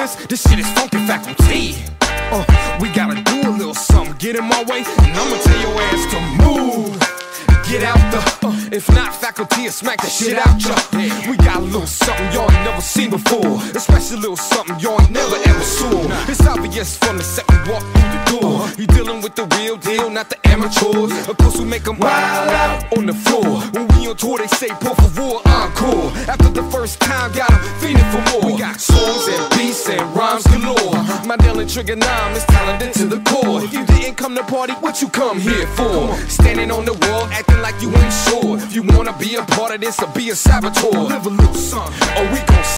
this shit is funky faculty. We gotta do a little something, get in my way, and I'ma tell your ass to move. Get out the, if not faculty, smack the shit out ya. We got a little something y'all ain't never seen before, especially a little something y'all ain't never ever saw. It's obvious from the second walk through the door, you dealing with the real deal, not the amateurs. Of course we make them wild out on the floor. When we on tour they say por favor, encore. After the first time, got them feeling for more. We got songs and beats and rhymes galore. My Dylan Trigger 9 is talented to the core. If you didn't come to party, what you come here for? Standing on the wall, acting like you ain't sure. If you wanna be a part of this or be a saboteur, live a little something, or we gon'